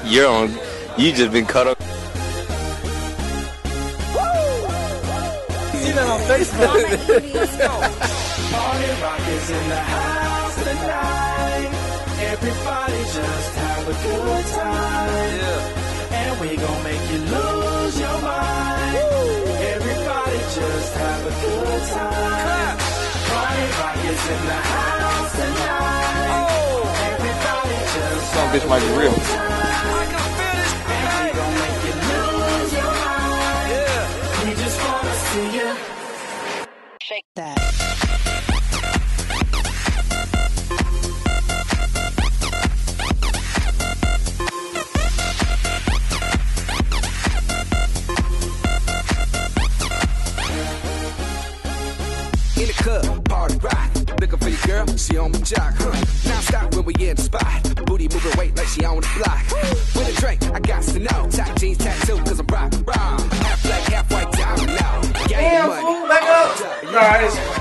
You're on. You just been cut up. See that on Facebook. Party rock is in the house tonight. Everybody just have a good time. Yeah. And we gon' make you lose your mind. Everybody just have a good time. Party rock is in the house tonight. Everybody just Some bitch might be real. Shake that. In the club, party rock. Looking for your girl, she on my jock. Now stop when we in the spot. Booty moving weight like she on the block. With a drink, I got to know. Top jeans tattoo, cause I'm rock. Half black, half white, diamond now. Game money. Back up. All right.